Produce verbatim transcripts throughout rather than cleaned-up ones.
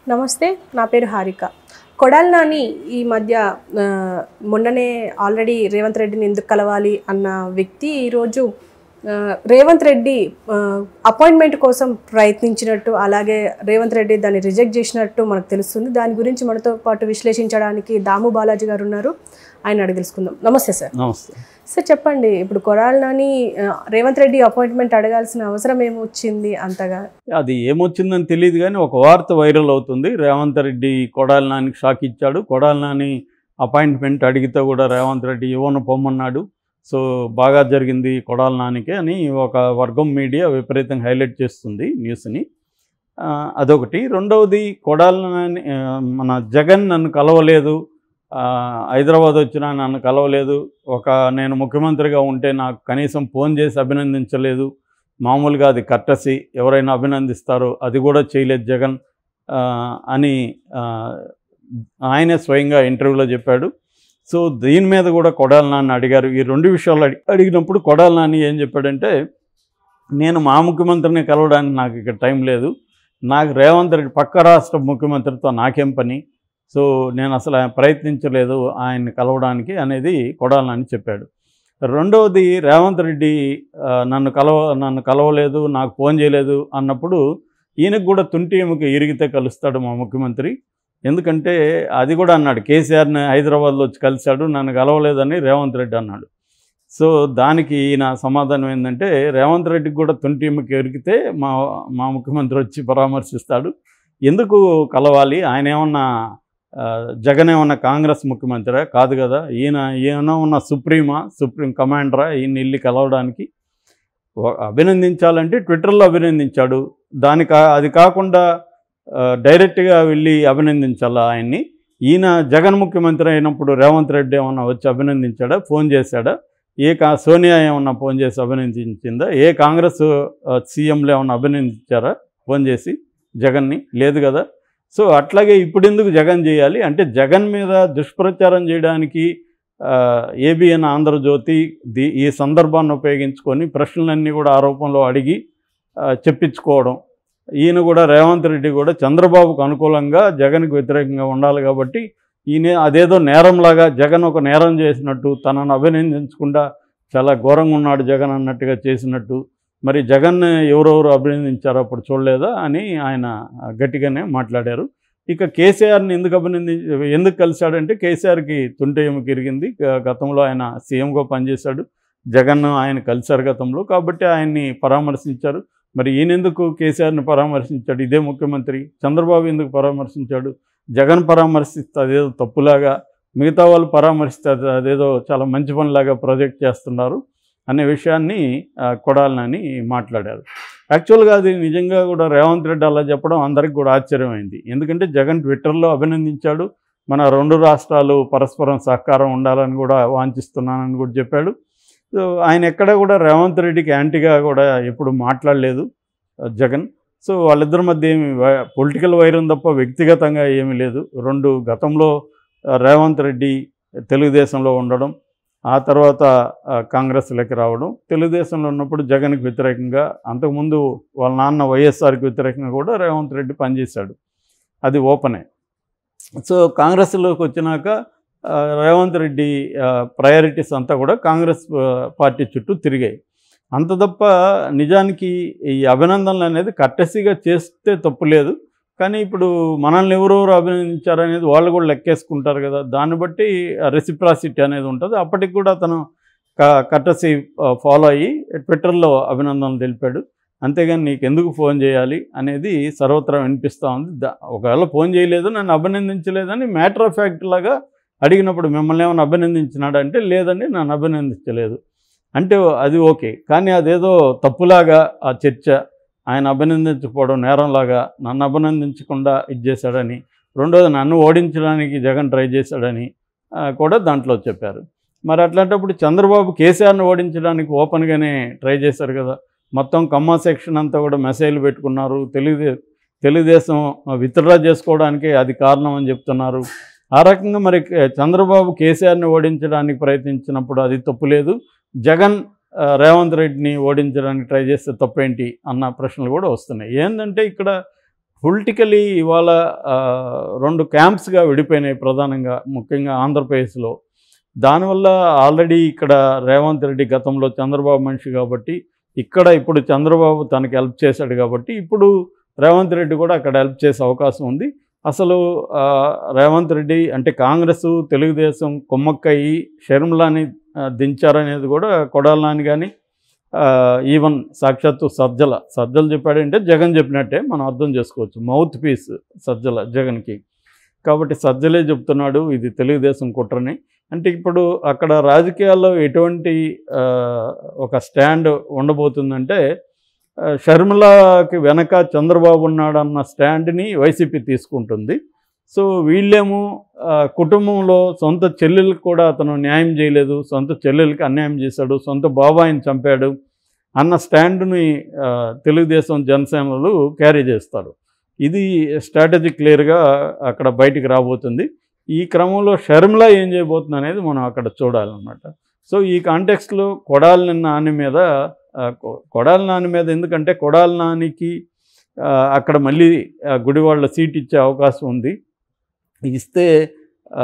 నమస్తే, నా పేరు హారిక. కొడాలి నాని ఈ మధ్య మొన్ననే ఆల్రెడీ రేవంత్ రెడ్డిని ఎందుకు కలవాలి అన్న వ్యక్తి ఈరోజు రేవంత్ రెడ్డి అపాయింట్మెంట్ కోసం ప్రయత్నించినట్టు, అలాగే రేవంత్ రెడ్డి దాన్ని రిజెక్ట్ చేసినట్టు మనకు తెలుస్తుంది. దాని గురించి మనతో పాటు విశ్లేషించడానికి దాము బాలాజీ గారు ఉన్నారు. ఆయన అడిగి తెలుసుకుందాం. నమస్తే సార్. నమస్తే సార్, చెప్పండి, ఇప్పుడు కొడాలి నాని రేవంత్ రెడ్డి అపాయింట్మెంట్ అడగాల్సిన అవసరం ఏమొచ్చింది అంతగా? అది ఏమొచ్చిందని తెలియదు కానీ ఒక వార్త వైరల్ అవుతుంది. రేవంత్ రెడ్డి కొడాలి నానికి షాక్ ఇచ్చాడు. కొడాలి నాని అపాయింట్మెంట్ అడిగితే కూడా రేవంత్ రెడ్డి ఇవ్వను పొమ్మన్నాడు. సో బాగా జరిగింది కొడాలి నానికి అని ఒక వర్గం మీడియా విపరీతంగా హైలైట్ చేస్తుంది న్యూస్ని. అదొకటి. రెండవది, కొడాలి నాని మన జగన్ నన్ను కలవలేదు, హైదరాబాద్ వచ్చినా నన్ను కలవలేదు, ఒక నేను ముఖ్యమంత్రిగా ఉంటే నాకు కనీసం ఫోన్ చేసి అభినందించలేదు, మామూలుగా అది కర్టసీ, ఎవరైనా అభినందిస్తారో అది కూడా చేయలేదు జగన్ అని ఆయనే స్వయంగా ఇంటర్వ్యూలో చెప్పాడు. సో దీని మీద కూడా కొడాలి నాని అడిగారు. ఈ రెండు విషయాలు అడి అడిగినప్పుడు కొడాలి నాని ఏం చెప్పాడంటే, నేను మా ముఖ్యమంత్రిని కలవడానికి నాకు ఇక్కడ టైం లేదు, నాకు రేవంత్ రెడ్డి పక్క రాష్ట్ర ముఖ్యమంత్రితో నాకేం పని, సో నేను అసలు ప్రయత్నించలేదు ఆయన్ని కలవడానికి అనేది కొడాలి నాని చెప్పాడు. రెండవది, రేవంత్ రెడ్డి నన్ను కలవ నన్ను కలవలేదు, నాకు ఫోన్ చేయలేదు అన్నప్పుడు ఈయనకు కూడా తుంటి ఎముక ఇరిగితే కలుస్తాడు మా ముఖ్యమంత్రి. ఎందుకంటే అది కూడా అన్నాడు, కేసీఆర్ని హైదరాబాద్లో వచ్చి కలిశాడు, నన్ను కలవలేదని రేవంత్ రెడ్డి అన్నాడు. సో దానికి ఈయన సమాధానం ఏంటంటే, రేవంత్ రెడ్డికి కూడా తుంటి ఎముక ఇరిగితే మా మా ముఖ్యమంత్రి వచ్చి పరామర్శిస్తాడు, ఎందుకు కలవాలి, ఆయన ఏమన్నా జగన్ ఏమన్నా కాంగ్రెస్ ముఖ్యమంత్రి కాదు కదా, ఈయన ఈయన ఉన్న సుప్రీమా సుప్రీం కమాండరా ఈయన ఇల్లు కలవడానికి? అభినందించాలంటే ట్విట్టర్లో అభినందించాడు, దాని కా అది కాకుండా డైరెక్ట్గా వెళ్ళి అభినందించాలా ఆయన్ని? ఈయన జగన్ ముఖ్యమంత్రి అయినప్పుడు రేవంత్ రెడ్డి ఏమన్నా వచ్చి అభినందించాడా, ఫోన్ చేశాడా? ఏ కా సోనియా ఏమన్నా ఫోన్ చేసి అభినందించిందా? ఏ కాంగ్రెస్ సీఎంలు ఏమన్నా అభినందించారా ఫోన్ చేసి జగన్ని? లేదు కదా. సో అట్లాగే ఇప్పుడు ఎందుకు జగన్ చేయాలి అంటే, జగన్ మీద దుష్ప్రచారం చేయడానికి ఏబిఎన్ ఆంధ్రజ్యోతి ది ఈ సందర్భాన్ని ఉపయోగించుకొని ప్రశ్నలన్నీ కూడా ఆరోపణలో అడిగి చెప్పించుకోవడం. ఈయన కూడా రేవంత్ రెడ్డి కూడా చంద్రబాబుకు అనుకూలంగా జగన్కి వ్యతిరేకంగా ఉండాలి కాబట్టి ఈయన అదేదో నేరంలాగా జగన్ ఒక నేరం చేసినట్టు, తనను అభినందించకుండా చాలా ఘోరంగా ఉన్నాడు జగన్ అన్నట్టుగా చేసినట్టు, మరి జగన్ ఎవరెవరు అభినందించారో అప్పుడు చూడలేదా అని ఆయన గట్టిగానే మాట్లాడారు. ఇక కేసీఆర్ని ఎందుకు అభినంది ఎందుకు కలిశాడంటే, కేసీఆర్కి తుంటె ఎముక ఇరిగింది, గతంలో ఆయన సీఎంగా పనిచేశాడు, జగన్ ఆయన కలిశారు గతంలో, కాబట్టి ఆయన్ని పరామర్శించారు. మరి ఈయన ఎందుకు కేసీఆర్ని పరామర్శించాడు? ఇదే ముఖ్యమంత్రి. చంద్రబాబు ఎందుకు పరామర్శించాడు? జగన్ పరామర్శిస్తే అదేదో తప్పులాగా, మిగతా వాళ్ళు పరామర్శిస్తే అదేదో చాలా మంచి పనిలాగా ప్రొజెక్ట్ చేస్తున్నారు అనే విషయాన్ని కొడాలి నాని మాట్లాడారు. యాక్చువల్గా అది నిజంగా కూడా రేవంత్ రెడ్డి అలా చెప్పడం అందరికి కూడా ఆశ్చర్యమైంది. ఎందుకంటే జగన్ ట్విట్టర్లో అభినందించాడు, మన రెండు రాష్ట్రాలు పరస్పరం సహకారం ఉండాలని కూడా వాంఛిస్తున్నానని కూడా చెప్పాడు. సో ఆయన ఎక్కడ కూడా రేవంత్ రెడ్డికి యాంటీగా కూడా ఎప్పుడు మాట్లాడలేదు జగన్. సో వాళ్ళిద్దరి మధ్య ఏమి పొలిటికల్ వైరం తప్ప వ్యక్తిగతంగా ఏమీ లేదు. రెండు, గతంలో రేవంత్ రెడ్డి తెలుగుదేశంలో ఉండడం, ఆ తర్వాత కాంగ్రెస్లోకి రావడం, తెలుగుదేశంలో ఉన్నప్పుడు జగన్కి వ్యతిరేకంగా, అంతకుముందు వాళ్ళ నాన్న వైఎస్ఆర్కి వ్యతిరేకంగా కూడా రేవంత్ రెడ్డి పనిచేశాడు, అది ఓపెనే. సో కాంగ్రెస్లోకి వచ్చినాక రేవంత్ రెడ్డి ప్రయారిటీస్ అంతా కూడా కాంగ్రెస్ పార్టీ చుట్టూ తిరిగాయి. అంత తప్ప నిజానికి ఈ అభినందనలు అనేది కట్టసిగా చేస్తే తప్పు లేదు, కానీ ఇప్పుడు మనల్ని ఎవరెవరు అభినందించారనేది వాళ్ళు కూడా లెక్కేసుకుంటారు కదా, దాన్ని బట్టి రెసిప్రాసిటీ అనేది ఉంటుంది. అప్పటికి కూడా అతను కట్టసి ఫాలో అయ్యి ట్విట్టర్లో అభినందనలు తెలిపాడు. అంతేగాని నీకు ఎందుకు ఫోన్ చేయాలి అనేది సర్వత్రా వినిపిస్తూ ఉంది. ఒకవేళ ఫోన్ చేయలేదు, నన్ను అభినందించలేదని మ్యాటర్ ఆఫ్ ఫ్యాక్ట్ లాగా అడిగినప్పుడు మిమ్మల్ని ఏమైనా అభినందించినాడంటే లేదండి నన్ను అభినందించలేదు అంటే అది ఓకే, కానీ అదేదో తప్పులాగా ఆ చర్చ, ఆయన అభినందించకపోవడం నేరంలాగా, నన్ను అభినందించకుండా ఇది చేశాడని, రెండోది నన్ను ఓడించడానికి జగన్ ట్రై చేశాడని కూడా దాంట్లో చెప్పారు. మరి అట్లాంటప్పుడు చంద్రబాబు కేసీఆర్ని ఓడించడానికి ఓపెన్గానే ట్రై చేశారు కదా, మొత్తం కమ్మ సెక్షన్ అంతా కూడా మెసేజ్లు పెట్టుకున్నారు, తెలుగుదే తెలుగుదేశం విత్డ్రా చేసుకోవడానికి అది కారణం అని చెప్తున్నారు. ఆ రకంగా మరి చంద్రబాబు కేసీఆర్ని ఓడించడానికి ప్రయత్నించినప్పుడు అది తప్పు లేదు, జగన్ రేవంత్ రెడ్డిని ఓడించడానికి ట్రై చేస్తే తప్పేంటి అన్న ప్రశ్నలు కూడా వస్తున్నాయి. ఏంటంటే ఇక్కడ పొలిటికలీ ఇవాళ ఆ, రెండు క్యాంప్స్గా విడిపోయినాయి ప్రధానంగా, ముఖ్యంగా ఆంధ్రప్రదేశ్లో. దానివల్ల ఆల్రెడీ ఇక్కడ రేవంత్ రెడ్డి గతంలో చంద్రబాబు మనిషి కాబట్టి, ఇక్కడ ఇప్పుడు చంద్రబాబు తనకి హెల్ప్ చేశాడు కాబట్టి, ఇప్పుడు రేవంత్ రెడ్డి కూడా అక్కడ హెల్ప్ చేసే అవకాశం ఉంది. అసలు ఆ, రేవంత్ రెడ్డి అంటే కాంగ్రెస్ తెలుగుదేశం కుమ్మక్కయి షర్మిలాని ఆ, దించారనేది కూడా కొడాలి నాని కానీ ఈవెన్ సాక్షాత్తు సజ్జల సజ్జల చెప్పాడంటే జగన్ చెప్పినట్టే మనం అర్థం చేసుకోవచ్చు. మౌత్ పీస్ సజ్జల జగన్కి. కాబట్టి సజ్జలే చెప్తున్నాడు ఇది తెలుగుదేశం కుట్రని. అంటే ఇప్పుడు అక్కడ రాజకీయాల్లో ఎటువంటి ఆ, ఒక స్టాండ్ ఉండబోతుందంటే ఆ, షర్మిలాకి వెనక చంద్రబాబు ఉన్నాడన్న స్టాండ్ని వైసీపీ తీసుకుంటుంది. సో వీళ్ళేమో ఆ, కుటుంబంలో సొంత చెల్లెలకు కూడా అతను న్యాయం చేయలేదు, సొంత చెల్లెలకి అన్యాయం చేశాడు, సొంత బాబాయిని చంపాడు అన్న స్టాండ్ని ఆ, తెలుగుదేశం జనసేనలు క్యారీ చేస్తారు. ఇది స్ట్రాటజీ క్లియర్గా అక్కడ బయటికి రాబోతుంది. ఈ క్రమంలో షర్మిల ఏం చేయబోతుంది అనేది మనం అక్కడ చూడాలన్నమాట. సో ఈ కాంటెక్స్ట్లో కొడాలి నాని మీద ఆ, కొ- కొడాలి నాని మీద ఎందుకంటే కొడాలి నానికి ఆ, అక్కడ మళ్ళీ ఆ, గుడివాళ్ళ సీట్ ఇచ్చే అవకాశం ఉంది. ఇస్తే ఆ,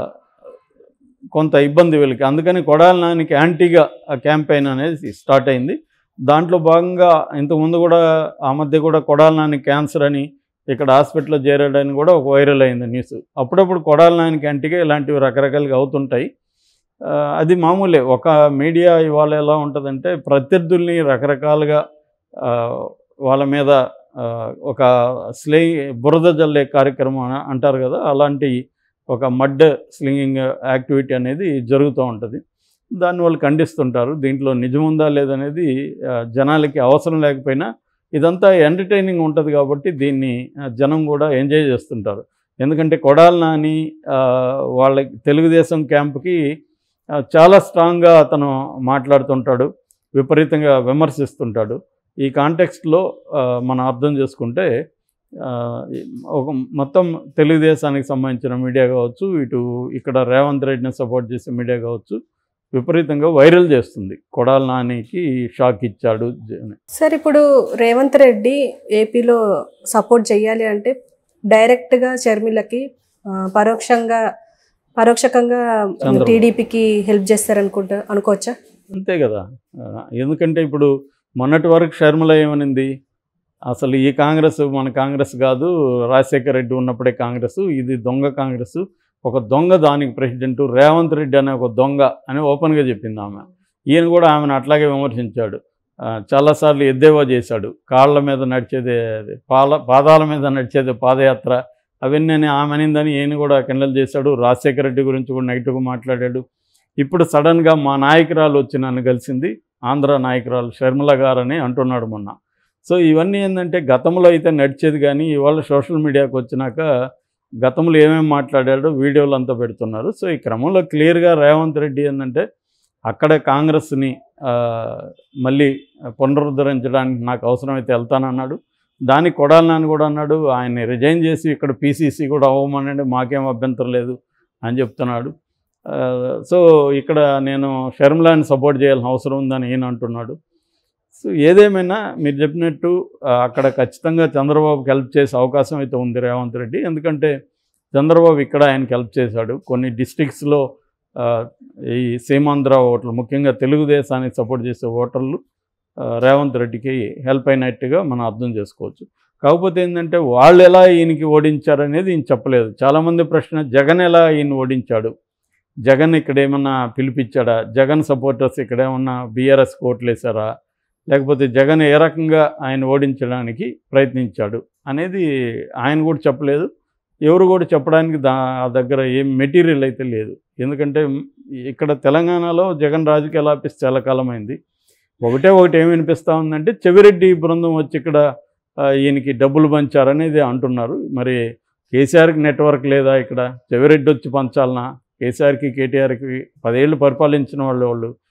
కొంత ఇబ్బంది వీళ్ళకి. అందుకని కొడాలి నానికి యాంటీగా ఆ క్యాంపెయిన్ అనేది స్టార్ట్ అయింది. దాంట్లో భాగంగా ఇంతకుముందు కూడా ఆ మధ్య కూడా కొడాలి నాని క్యాన్సర్ అని ఇక్కడ హాస్పిటల్లో చేరాడని కూడా ఒక వైరల్ అయింది న్యూస్. అప్పుడప్పుడు కొడాలి నానికి యాంటీగా ఇలాంటివి రకరకాలుగా అవుతుంటాయి. ఆ, అది మామూలే. ఒక మీడియా ఇవాళ ఎలా ఉంటుందంటే ప్రత్యర్థుల్ని రకరకాలుగా ఆ, వాళ్ళ మీద ఆ, ఒక స్లే బురద జల్లే కార్యక్రమం అన- అంటారు కదా, అలాంటి ఒక మడ్ స్లింగింగ్ యాక్టివిటీ అనేది జరుగుతూ ఉంటుంది. దాన్ని వాళ్ళు ఖండిస్తుంటారు. దీంట్లో నిజముందా లేదనేది ఆ, జనాలకి అవసరం లేకపోయినా ఇదంతా ఎంటర్టైనింగ్ ఉంటుంది కాబట్టి దీన్ని ఆ, జనం కూడా ఎంజాయ్ చేస్తుంటారు. ఎందుకంటే కొడాలి నాని ఆ, వాళ్ళ తెలుగుదేశం క్యాంప్కి ఆ, చాలా స్ట్రాంగ్గా అతను మాట్లాడుతుంటాడు, విపరీతంగా విమర్శిస్తుంటాడు. ఈ కాంటెక్స్ట్లో మనం అర్థం చేసుకుంటే ఆ, ఒక మొత్తం తెలుగుదేశానికి సంబంధించిన మీడియా కావచ్చు, ఇటు ఇక్కడ రేవంత్ రెడ్డిని సపోర్ట్ చేసే మీడియా కావచ్చు, విపరీతంగా వైరల్ చేస్తుంది కొడాలి నానికి షాక్ ఇచ్చాడు అని. సార్ ఇప్పుడు రేవంత్ రెడ్డి ఏపీలో సపోర్ట్ చేయాలి అంటే డైరెక్ట్గా షర్మిలకి ఆ, పరోక్షంగా పరోక్షకంగా చంద్రబాబు. టీడీపీకి హెల్ప్ చేస్తారనుకుంటా అనుకోవచ్చా? అంతే కదా. ఆ, ఎందుకంటే ఇప్పుడు మొన్నటి వరకు షర్మిల ఏమనింది, అసలు ఈ కాంగ్రెస్ మన కాంగ్రెస్ కాదు, రాజశేఖర రెడ్డి ఉన్నప్పుడే కాంగ్రెస్, ఇది దొంగ కాంగ్రెస్, ఒక దొంగ దానికి ప్రెసిడెంట్ రేవంత్ రెడ్డి అనే ఒక దొంగ అని ఓపెన్గా చెప్పింది ఆమె. ఈయన కూడా ఆమెను అట్లాగే విమర్శించాడు, ఆ, చాలాసార్లు ఎద్దేవా చేశాడు. కాళ్ళ మీద నడిచేదే పాల పాదాల మీద నడిచేదే పాదయాత్ర అవన్నీ ఆమె అనిందని ఈయన కూడా కిండల్ చేశాడు. రాజశేఖర రెడ్డి గురించి కూడా నెగిటివ్గా మాట్లాడాడు. ఇప్పుడు సడన్గా మా నాయకురాలు వచ్చి నన్ను కలిసింది, ఆంధ్ర నాయకురాలు షర్మిల గారని అంటున్నాడు మొన్న. సో ఇవన్నీ ఏంటంటే గతంలో అయితే నడిచేది, కానీ ఇవాళ సోషల్ మీడియాకి వచ్చినాక గతంలో ఏమేమి మాట్లాడాడో వీడియోలు అంతా పెడుతున్నారు. సో ఈ క్రమంలో క్లియర్గా రేవంత్ రెడ్డి ఏంటంటే అక్కడ కాంగ్రెస్ని ఆ, మళ్ళీ పునరుద్ధరించడానికి నాకు అవసరమైతే వెళ్తానన్నాడు. దానికి కొడాలి నాని కూడా అన్నాడు, ఆయన్ని రిజైన్ చేసి ఇక్కడ పీసీసీ కూడా అవ్వమనండి, మాకేం అభ్యంతరం లేదు అని చెప్తున్నాడు. ఆ, సో ఇక్కడ నేను షర్మిలాని సపోర్ట్ చేయాల్సిన అవసరం ఉందని ఈయన అంటున్నాడు. సో ఏదేమైనా మీరు చెప్పినట్టు ఆ, అక్కడ ఖచ్చితంగా చంద్రబాబుకి హెల్ప్ చేసే అవకాశం అయితే ఉంది రేవంత్ రెడ్డి. ఎందుకంటే చంద్రబాబు ఇక్కడ ఆయనకి హెల్ప్ చేశాడు. కొన్ని డిస్ట్రిక్ట్స్లో ఈ సీమాంధ్ర ఓటర్లు, ముఖ్యంగా తెలుగుదేశానికి సపోర్ట్ చేసే ఓటర్లు ఆ, రేవంత్ రెడ్డికి హెల్ప్ అయినట్టుగా మనం అర్థం చేసుకోవచ్చు. కాకపోతే ఏంటంటే వాళ్ళు ఎలా ఈయనకి ఓడించారనేది ఈయన చెప్పలేదు. చాలామంది ప్రశ్న, జగన్ ఎలా ఈయన ఓడించాడు, జగన్ ఇక్కడ ఏమన్నా పిలిపించాడా, జగన్ సపోర్టర్స్ ఇక్కడ ఏమన్నా బీఆర్ఎస్ ఓట్లు వేశారా, లేకపోతే జగన్ ఏ రకంగా ఆయన ఓడించడానికి ప్రయత్నించాడు అనేది ఆయన కూడా చెప్పలేదు. ఎవరు కూడా చెప్పడానికి దా ఆ దగ్గర ఏం మెటీరియల్ అయితే లేదు. ఎందుకంటే ఇక్కడ తెలంగాణలో జగన్ రాజకీయాలు ఆపేసి చాలా కాలమైంది. ఒకటే ఒకటి ఏమి వినిపిస్తూ ఉందంటే చెవిరెడ్డి బృందం వచ్చి ఇక్కడ ఆ, ఈయనకి డబ్బులు పంచారనేది అంటున్నారు. మరి కేసీఆర్కి నెట్వర్క్ లేదా, ఇక్కడ చెవిరెడ్డి వచ్చి పంచాలనా? కేసీఆర్కి కేటీఆర్కి పదేళ్ళు పరిపాలించిన వాళ్ళు వాళ్ళు